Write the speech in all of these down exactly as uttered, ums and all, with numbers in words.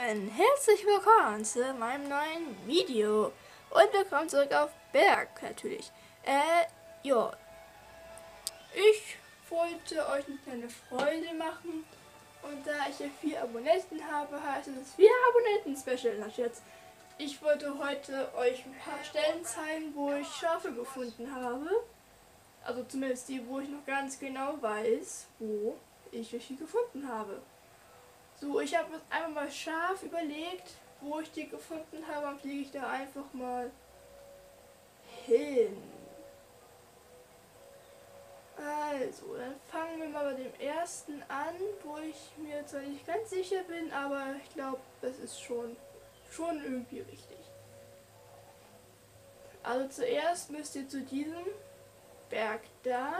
Und herzlich willkommen zu meinem neuen Video. Und willkommen zurück auf Berg, natürlich. Äh, ja. Ich wollte euch eine kleine Freude machen. Und da ich ja vier Abonnenten habe, heißt es vier Abonnenten-Special. Jetzt. Ich wollte heute euch ein paar Stellen zeigen, wo ich Schafe gefunden habe. Also zumindest die, wo ich noch ganz genau weiß, wo ich welche gefunden habe. So, ich habe jetzt einmal mal scharf überlegt, wo ich die gefunden habe, und fliege ich da einfach mal hin. Also, dann fangen wir mal bei dem ersten an, wo ich mir zwar nicht ganz sicher bin, aber ich glaube, das ist schon, schon irgendwie richtig. Also zuerst müsst ihr zu diesem Berg da.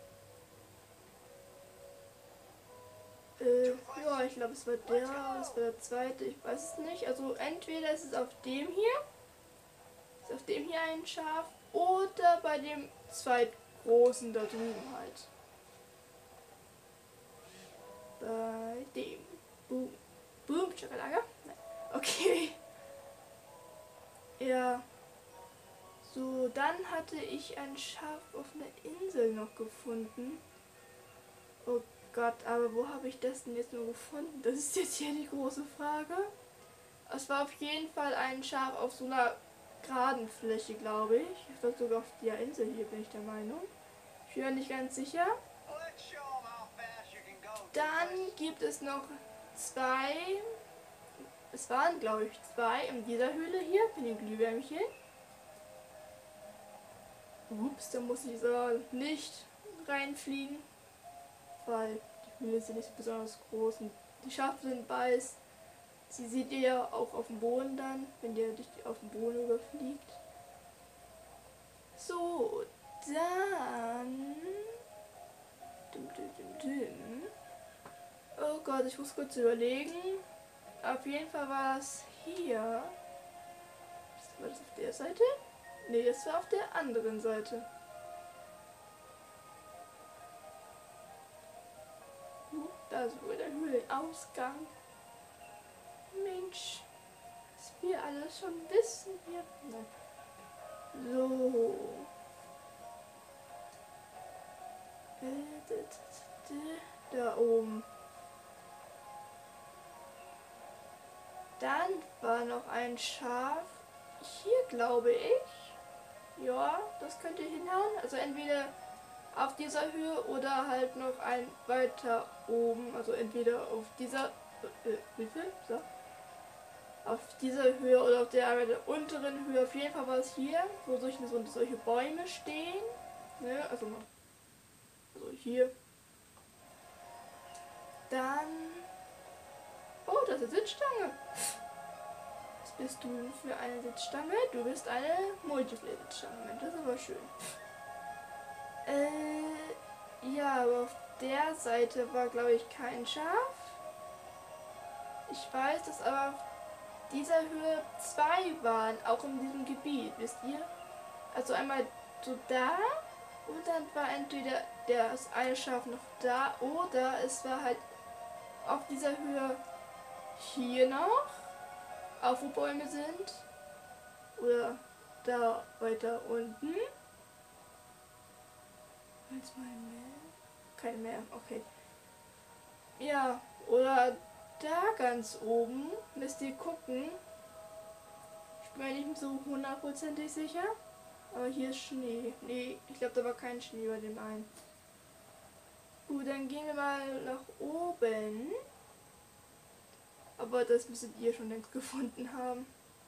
Äh, ja, ich glaube, es war der, das war der zweite, ich weiß es nicht. Also entweder ist es auf dem hier, ist auf dem hier ein Schaf, oder bei dem zweitgroßen da drüben halt. Bei dem. Boom. Boom, Chakalaka? Okay. Ja. So, dann hatte ich ein Schaf auf einer Insel noch gefunden. Oh Gott, aber wo habe ich das denn jetzt nur gefunden? Das ist jetzt hier die große Frage. Es war auf jeden Fall ein Schaf auf so einer geraden Fläche, glaube ich. Ich glaube sogar auf der Insel hier, bin ich der Meinung. Ich bin mir nicht ganz sicher. Dann gibt es noch zwei, es waren glaube ich zwei in dieser Höhle hier, in den Glühwürmchen. Ups, da muss ich so nicht reinfliegen, weil die Höhle ist ja nicht besonders groß und die Schafe sind weiß. Sie seht ihr ja auch auf dem Boden dann, wenn ihr dich auf dem Boden überfliegt. So, dann... Dum, dum, dum, dum. Oh Gott, ich muss kurz überlegen. Auf jeden Fall war es hier. War das auf der Seite? Ne, das war auf der anderen Seite. Da ist wohl der Höhlenausgang. Mensch, was wir alles schon wissen hier. So. Da oben. Dann war noch ein Schaf. Hier glaube ich. Ja, das könnt ihr hinhauen. Also entweder auf dieser Höhe oder halt noch ein weiter oben. Also entweder auf dieser... Äh, wie viel? So. Auf dieser Höhe oder auf der, der unteren Höhe. Auf jeden Fall war es hier, wo solche, so, solche Bäume stehen. Ne? Also, also hier. Dann... Oh, das ist eine Sitzstange. Was bist du für eine Sitzstange? Du bist eine Multiplayer-Sitzstange. Das ist aber schön. Äh, ja, aber auf der Seite war, glaube ich, kein Schaf. Ich weiß, dass aber auf dieser Höhe zwei waren, auch in diesem Gebiet, wisst ihr? Also einmal so da und dann war entweder das eine Schaf noch da oder es war halt auf dieser Höhe hier noch, auch wo Bäume sind, oder da weiter unten. Eins mal mehr? Kein mehr, okay. Ja, oder da ganz oben, müsst ihr gucken. Ich bin mir nicht so hundertprozentig sicher, aber hier ist Schnee. Nee, ich glaube, da war kein Schnee bei dem einen. Gut, dann gehen wir mal nach oben. Aber das müsstet ihr schon längst gefunden haben.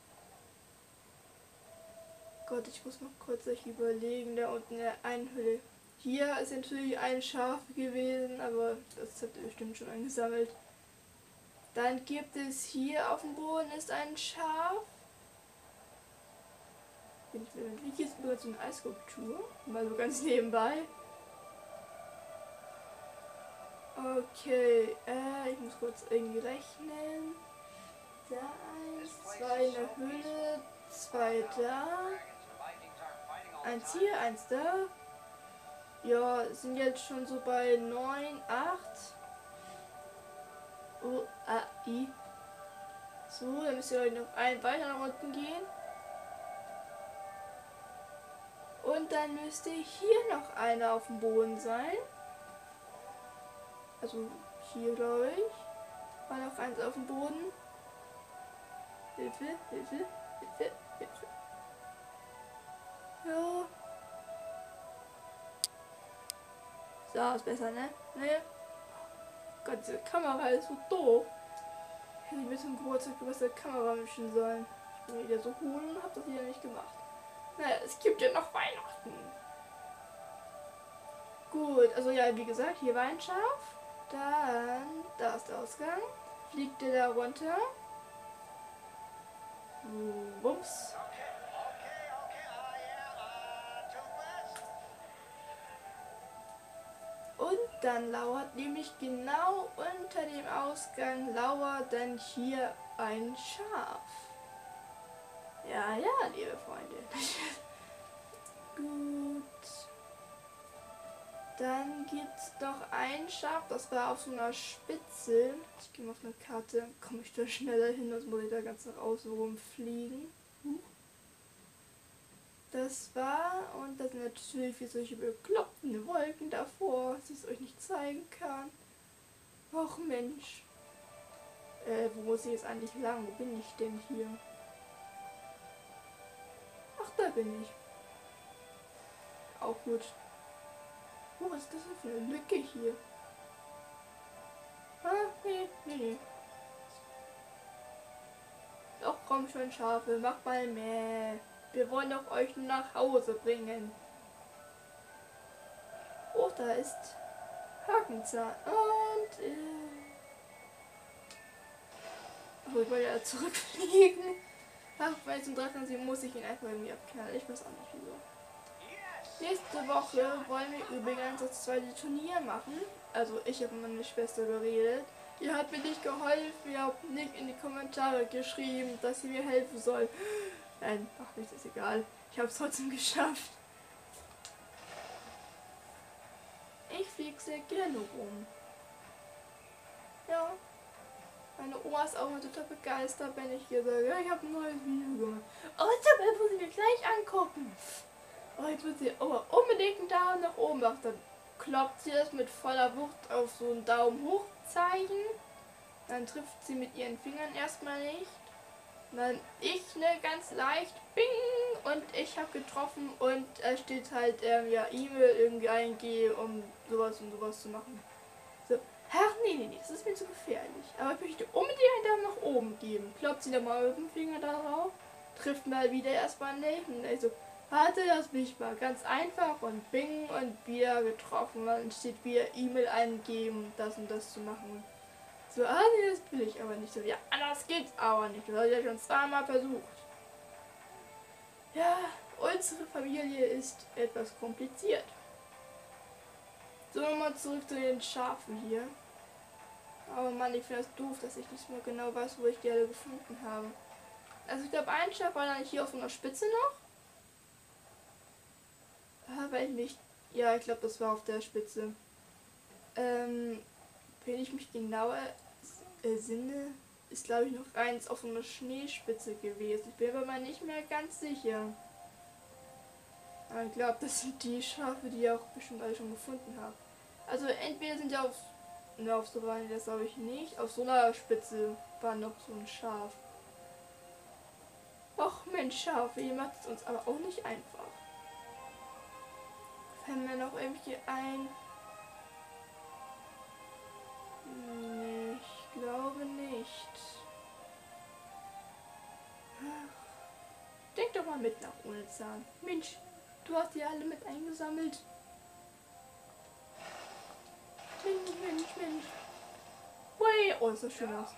Gott, ich muss noch kurz euch überlegen, da unten in der Einhülle. Hier ist natürlich ein Schaf gewesen, aber das habt ihr bestimmt schon eingesammelt. Dann gibt es hier auf dem Boden ist ein Schaf. Bin ich mir mit Wiki ist übrigens so eine Eisskulptur. Mal so ganz nebenbei. Okay, äh, ich muss kurz irgendwie rechnen. Da eins, zwei in der Höhle, zwei da. Eins hier, eins da. Ja, sind jetzt schon so bei neun, acht. Oh, ah, i. So, dann müsst ihr euch noch ein weiter nach unten gehen. Und dann müsste hier noch einer auf dem Boden sein. Also hier, glaube ich. War noch eins auf dem Boden. Hilfe, Hilfe, Hilfe, Hilfe. Ja. So, ist besser, ne? Ne? Gott, diese Kamera ist so doof. Ich hätte mir zum Geburtstag die bessere Kamera mischen sollen. Ich bin wieder so cool und hab das wieder nicht gemacht. Naja, es gibt ja noch Weihnachten. Gut, also ja, wie gesagt, hier war ein Schaf. Dann, da ist der Ausgang. Fliegt der da runter. Ups. Und dann lauert nämlich genau unter dem Ausgang lauert dann hier ein Schaf. Ja, ja, liebe Freunde. Gut. Dann gibt es noch ein Schaf, das war auf so einer Spitze. Ich gehe mal auf eine Karte, komme ich da schneller hin, sonst muss ich da ganz nach außen rumfliegen. Das war, und da sind natürlich wie solche bekloppten Wolken davor, dass ich es euch nicht zeigen kann. Och Mensch. Äh, wo muss ich jetzt eigentlich lang? Wo bin ich denn hier? Ach, da bin ich. Auch gut. Oh, was ist das denn für eine Lücke hier? Ah, nee, nee, nee. Doch, komm schon, Schafe, mach mal mehr. Wir wollen doch euch nach Hause bringen. Oh, da ist Hakenzahn. Und, äh... Oh, ich wollte ja zurückfliegen. Ach, weil zum Drachen sie muss ich ihn einfach irgendwie abknallen. Ich weiß auch nicht wieso. Nächste Woche wollen wir übrigens das zweite Turnier machen. Also ich habe mit meiner Schwester geredet. Ihr habt mir nicht geholfen, ihr habt nicht in die Kommentare geschrieben, dass sie mir helfen soll. Nein, ach nicht, ist egal. Ich habe es trotzdem geschafft. Ich fliege sehr gerne rum. Ja. Meine Oma ist auch immer total begeistert, wenn ich hier sage, ja, ich habe ein neues Video gemacht. Oh, das muss ich mir gleich angucken. Oh, jetzt muss sie aber unbedingt einen Daumen nach oben machen. Dann kloppt sie das mit voller Wucht auf so ein Daumen hoch Zeichen. Dann trifft sie mit ihren Fingern erstmal nicht. Dann ich ne ganz leicht, bing, und ich habe getroffen und es steht halt ähm, ja E-Mail irgendwie eingehen, um sowas und sowas zu machen. So, ach nee, nee, nee, das ist mir zu gefährlich. Aber ich möchte unbedingt einen Daumen nach oben geben. Kloppt sie dann mal mit dem Finger darauf, trifft mal wieder erstmal nicht und ich so, warte, das bin ich mal ganz einfach und bing und wieder getroffen. Dann steht wieder E-Mail eingeben, das und das zu machen. So, ah nee, das will ich aber nicht so. Ja, anders geht's aber nicht. Das habe ich ja schon zweimal versucht. Ja, unsere Familie ist etwas kompliziert. So, nochmal zurück zu den Schafen hier. Aber Mann, ich finde das doof, dass ich nicht mehr genau weiß, wo ich die alle gefunden habe. Also ich glaube, ein Schaf war dann hier auf so einer Spitze noch. Aber ich mich... Ja, ich glaube, das war auf der Spitze. Ähm... Wenn ich mich genauer äh, sinne, ist glaube ich noch eins auf so einer Schneespitze gewesen. Ich bin aber mal nicht mehr ganz sicher. Aber ich glaube, das sind die Schafe, die ihr auch bestimmt alle schon gefunden habt. Also entweder sind ja auf, ne, auf so waren die das glaube ich nicht. Auf so einer Spitze war noch so ein Schaf. Och Mensch, Schafe, ihr macht es uns aber auch nicht einfach. Fällt mir noch irgendwie ein... Nee, ich glaube nicht. Denk doch mal mit nach ohne Zahn. Mensch, du hast die alle mit eingesammelt. Mensch, Mensch, Mensch. Hui, oh, ist das schön aus.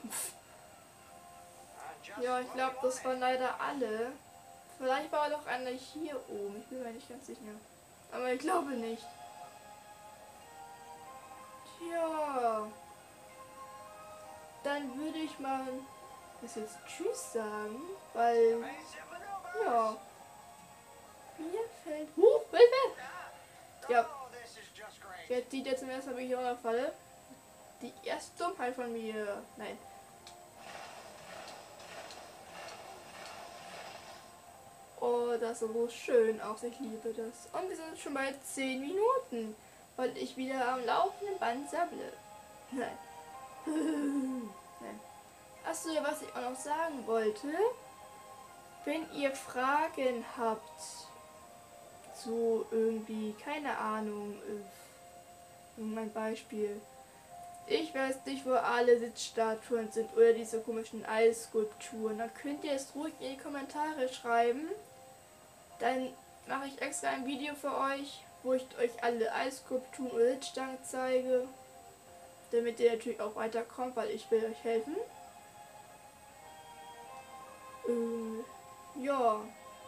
Ja, ich glaube, das waren leider alle. Vielleicht war doch einer hier oben. Ich bin mir nicht ganz sicher. Aber ich glaube nicht. Tja. Dann würde ich mal das jetzt Tschüss sagen, weil, ja, mir fällt, huch, Hilfe! Ja, jetzt sieht jetzt zum ersten Mal, wie ich auch falle. Die erste Dummheit von mir, nein. schaue das so schön aus. Ich liebe das. Und wir sind schon bei zehn Minuten, weil ich wieder am laufenden Band sammle. Nein. Nein. Achso, was ich auch noch sagen wollte. Wenn ihr Fragen habt, so irgendwie, keine Ahnung, mein Beispiel. Ich weiß nicht, wo alle Sitzstatuen sind oder diese komischen Eisskulpturen. Dann könnt ihr es ruhig in die Kommentare schreiben. Dann mache ich extra ein Video für euch, wo ich euch alle Eisskulpturen oder Sitzstangen zeige. Damit ihr natürlich auch weiterkommt, weil ich will euch helfen. Äh, ja.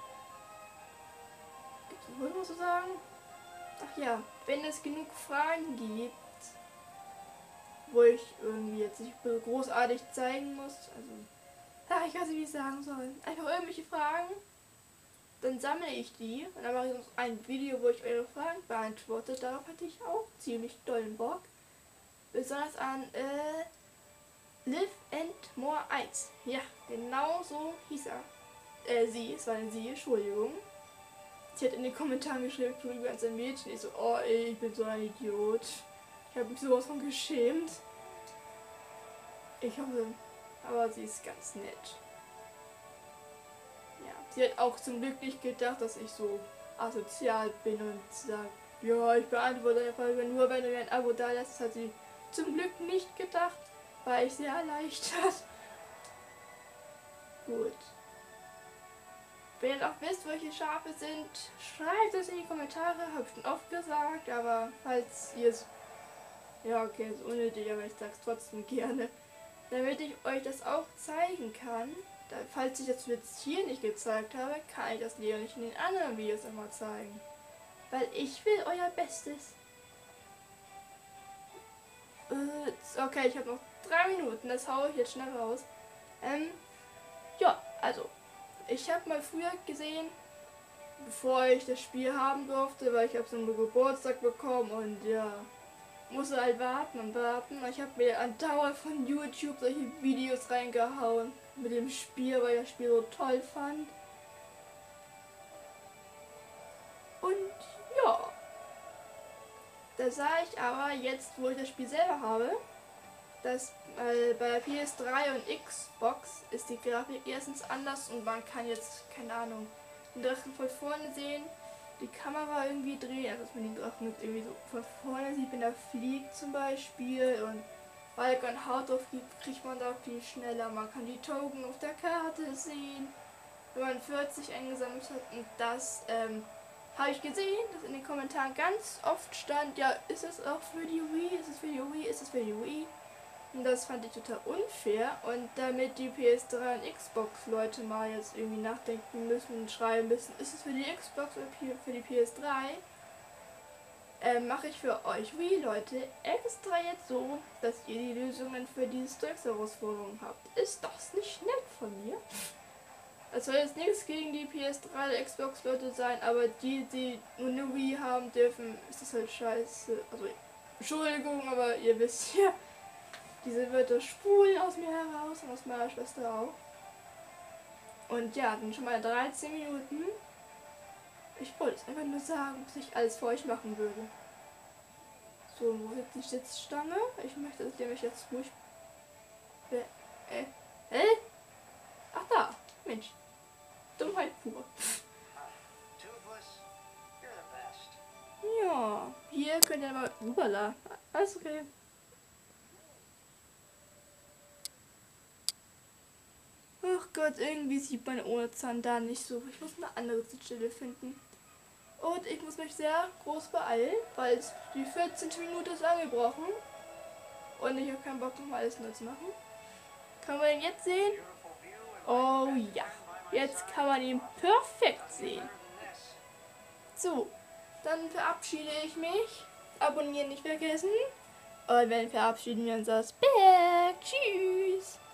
Gibt es noch was zu sagen? Ach ja, wenn es genug Fragen gibt, wo ich irgendwie jetzt nicht großartig zeigen muss, also, ach, ich weiß nicht, wie ich sagen soll. Einfach irgendwelche Fragen, dann sammle ich die und dann mache ich noch ein Video, wo ich eure Fragen beantworte. Darauf hatte ich auch ziemlich dollen Bock. Besonders an äh, Live and More eins. Ja, genau so hieß er. Äh, sie, es war eine sie, Entschuldigung. Sie hat in den Kommentaren geschrieben, du übrigens ein Mädchen. Ich so, oh ey, ich bin so ein Idiot. Ich habe mich sowas von geschämt. Ich hoffe, aber sie ist ganz nett. Ja, sie hat auch zum Glück nicht gedacht, dass ich so asozial bin und sagt, ja, ich beantworte deine Frage nur, wenn du mir ein Abo da lässt. Das hat sie zum Glück nicht gedacht, war ich sehr erleichtert. Gut. Wenn ihr auch wisst, welche Schafe sind, schreibt es in die Kommentare, habe ich schon oft gesagt, aber falls ihr es... Ja, okay, ist unnötig, aber ich sag's trotzdem gerne. Damit ich euch das auch zeigen kann, da, falls ich das jetzt hier nicht gezeigt habe, kann ich das lieber nicht in den anderen Videos immer zeigen. Weil ich will euer Bestes. Äh, okay, ich habe noch drei Minuten, das haue ich jetzt schnell raus. Ähm, ja, also, ich habe mal früher gesehen, bevor ich das Spiel haben durfte, weil ich habe so einen Geburtstag bekommen und ja, musste halt warten und warten. Ich habe mir andauernd von YouTube solche Videos reingehauen mit dem Spiel, weil ich das Spiel so toll fand. Und ja, da sah ich aber jetzt, wo ich das Spiel selber habe, dass äh, bei der P S drei und Xbox ist die Grafik erstens anders und man kann jetzt, keine Ahnung, den Drachen von vorne sehen, die Kamera irgendwie drehen, also dass man den Drachen jetzt irgendwie so von vorne sieht, wenn er fliegt zum Beispiel, und weil er keine Haut drauf gibt, kriegt man da viel schneller. Man kann die Token auf der Karte sehen, wenn man vierzig eingesammelt hat, und das ähm, habe ich gesehen, dass in den Kommentaren ganz oft stand, ja, ist es auch für die Wii, ist es für die Wii, ist es für die Wii? Und das fand ich total unfair, und damit die P S drei und Xbox Leute mal jetzt irgendwie nachdenken müssen und schreiben müssen, ist es für die Xbox oder für die P S drei, äh, mache ich für euch Wii Leute extra jetzt so, dass ihr die Lösungen für diese Strix-Herausforderungen habt. Ist das nicht nett von mir? Das soll jetzt nichts gegen die P S drei oder Xbox Leute sein, aber die, die nur eine Wii haben dürfen, ist das halt scheiße. Also, Entschuldigung, aber ihr wisst ja, diese Wörter spulen aus mir heraus und aus meiner Schwester auch. Und ja, dann schon mal dreizehn Minuten. Ich wollte es einfach nur sagen, was ich alles für euch machen würde. So, wo ist die Sitzstange? Ich möchte, dass ihr mich jetzt ruhig... Äh, äh, äh? Ach da, Mensch. Dummheit pur. Ja, hier könnt ihr mal... Upala, alles okay. Ach Gott, irgendwie sieht man ohne Zahn da nicht so. Ich muss eine andere Sitzstelle finden. Und ich muss mich sehr groß beeilen, weil die vierzehnte Minute ist angebrochen. Und ich habe keinen Bock, noch alles neu zu machen. Kann man ihn jetzt sehen? Oh ja, jetzt kann man ihn perfekt sehen. So, dann verabschiede ich mich. Abonnieren nicht vergessen. Und dann verabschieden wir uns aus Berg. Tschüss.